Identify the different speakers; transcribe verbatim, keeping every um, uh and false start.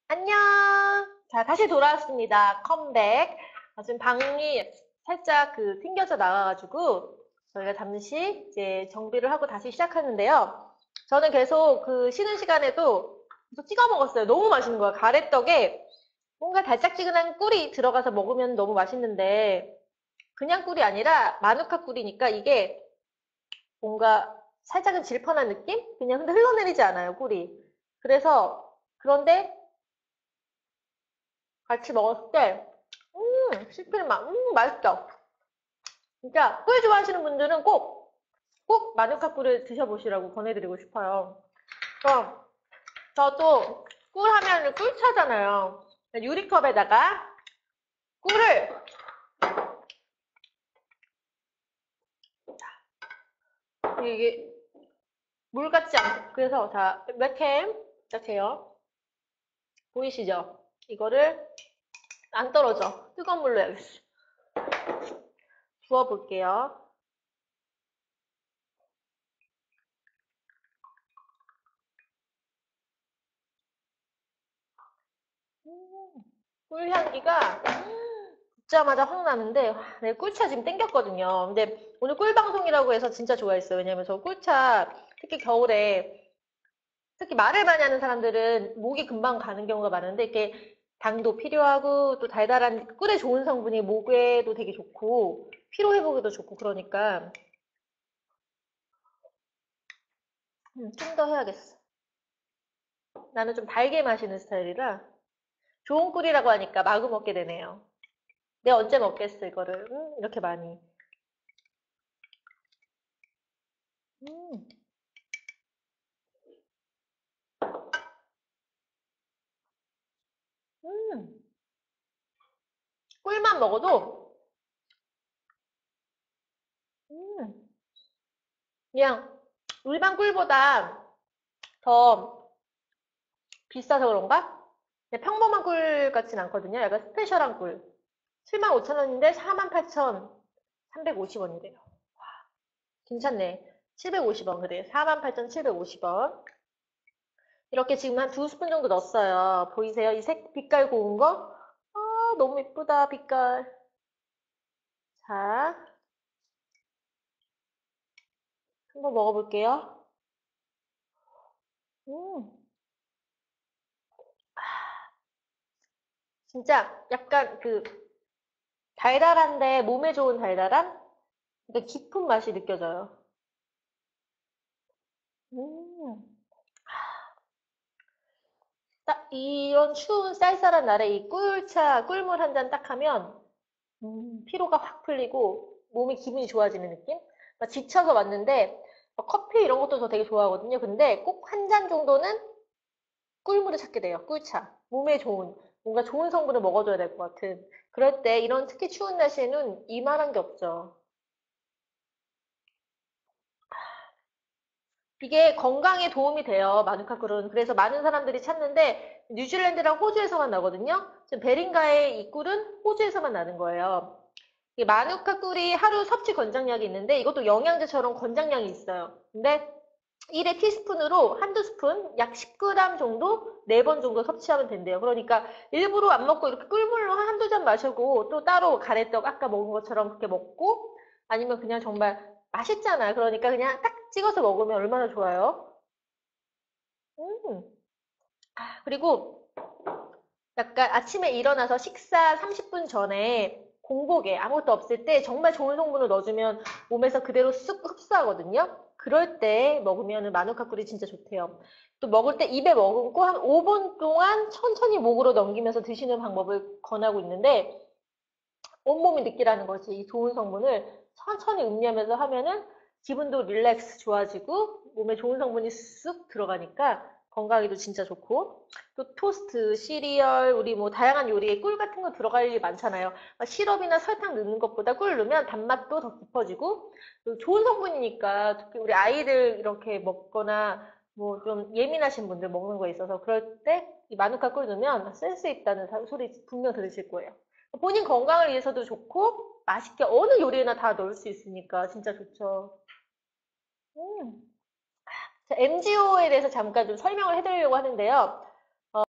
Speaker 1: 안녕! 자, 다시 돌아왔습니다. 컴백. 아, 지금 방이 살짝 그 튕겨져 나와가지고 저희가 잠시 이제 정비를 하고 다시 시작하는데요. 저는 계속 그 쉬는 시간에도 계속 찍어 먹었어요. 너무 맛있는 거야. 가래떡에 뭔가 달짝지근한 꿀이 들어가서 먹으면 너무 맛있는데 그냥 꿀이 아니라 마누카 꿀이니까 이게 뭔가 살짝은 질펀한 느낌? 그냥 근데 흘러내리지 않아요, 꿀이. 그래서 그런데 같이 먹었을 때 음, 씹히는 맛, 음, 맛있죠? 진짜 꿀 좋아하시는 분들은 꼭, 꼭 마누카 꿀을 드셔보시라고 권해드리고 싶어요. 그럼 저도 꿀 하면 꿀차잖아요. 유리컵에다가 꿀을 이게 물 같지 않고 그래서 자, 몇 캔 시작해요. 보이시죠? 이거를 안 떨어져. 뜨거운 물로 해야겠어. 부어볼게요. 음, 꿀 향기가 듣자마자 확 나는데 와, 내 꿀차 지금 땡겼거든요. 근데 오늘 꿀 방송이라고 해서 진짜 좋아했어요. 왜냐면 저 꿀차 특히 겨울에 특히 말을 많이 하는 사람들은 목이 금방 가는 경우가 많은데 이렇게 당도 필요하고 또 달달한 꿀에 좋은 성분이 목에도 되게 좋고 피로 회복에도 좋고 그러니까 음, 좀 더 해야겠어. 나는 좀 달게 마시는 스타일이라 좋은 꿀이라고 하니까 마구 먹게 되네요. 내가 언제 먹겠어 이거를 음, 이렇게 많이. 음, 음. 꿀만 먹어도 음, 그냥 일반 꿀보다 더 비싸서 그런가? 그냥 평범한 꿀 같진 않거든요. 약간 스페셜한 꿀. 칠만 오천 원인데 사만 팔천 삼백오십 원이래요. 괜찮네. 칠백오십 원 그래. 사만 팔천 칠백오십 원. 이렇게 지금 한 두 스푼 정도 넣었어요. 보이세요? 이 색 빛깔 고운 거? 아, 너무 예쁘다, 빛깔. 자, 한번 먹어볼게요. 음, 진짜 약간 그 달달한데 몸에 좋은 달달함? 근데 깊은 맛이 느껴져요. 음, 딱 이런 추운 쌀쌀한 날에 이 꿀차, 꿀물 한 잔 딱 하면 음, 피로가 확 풀리고 몸이 기분이 좋아지는 느낌? 막 지쳐서 왔는데 막 커피 이런 것도 저 되게 좋아하거든요. 근데 꼭 한 잔 정도는 꿀물을 찾게 돼요. 꿀차. 몸에 좋은 뭔가 좋은 성분을 먹어줘야 될 것 같은. 그럴 때 이런 특히 추운 날씨에는 이만한 게 없죠. 이게 건강에 도움이 돼요, 마누카 꿀은. 그래서 많은 사람들이 찾는데 뉴질랜드랑 호주에서만 나거든요. 지금 베링가의 이 꿀은 호주에서만 나는 거예요. 이 마누카 꿀이 하루 섭취 권장량이 있는데 이것도 영양제처럼 권장량이 있어요. 근데 일에 티스푼으로 한두 스푼, 약 십 그램 정도, 네 번 정도 섭취하면 된대요. 그러니까 일부러 안 먹고 이렇게 꿀물로 한두 잔 마시고 또 따로 가래떡 아까 먹은 것처럼 그렇게 먹고 아니면 그냥 정말 맛있잖아요. 그러니까 그냥 딱 찍어서 먹으면 얼마나 좋아요. 음. 아, 그리고 약간 아침에 일어나서 식사 삼십 분 전에 공복에 아무것도 없을 때 정말 좋은 성분을 넣어주면 몸에서 그대로 쑥 흡수하거든요. 그럴 때 먹으면 마누카 꿀이 진짜 좋대요. 또 먹을 때 입에 머금고 한 오 분 동안 천천히 목으로 넘기면서 드시는 방법을 권하고 있는데 온몸이 느끼라는 거지. 이 좋은 성분을 천천히 음미하면서 하면은 기분도 릴렉스 좋아지고 몸에 좋은 성분이 쑥 들어가니까 건강에도 진짜 좋고 또 토스트, 시리얼, 우리 뭐 다양한 요리에 꿀 같은 거 들어갈 일이 많잖아요. 시럽이나 설탕 넣는 것보다 꿀 넣으면 단맛도 더 깊어지고 또 좋은 성분이니까 특히 우리 아이들 이렇게 먹거나 뭐 좀 예민하신 분들 먹는 거에 있어서 그럴 때 이 마누카 꿀 넣으면 센스 있다는 소리 분명 들으실 거예요. 본인 건강을 위해서도 좋고 맛있게 어느 요리에나 다 넣을 수 있으니까 진짜 좋죠. 음. 엠지오에 대해서 잠깐 좀 설명을 해드리려고 하는데요.